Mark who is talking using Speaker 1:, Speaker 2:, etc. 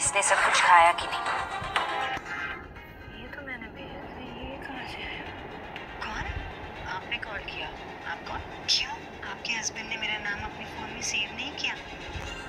Speaker 1: इसने सब कुछ खाया कि नहीं।
Speaker 2: ये तो मैंने भेजा था, ये कहाँ से आया? कौन? आपने कॉल किया? आप कौन? क्यों? आपके हस्बैंड ने मेरा नाम अपने फोन में सेव नहीं किया?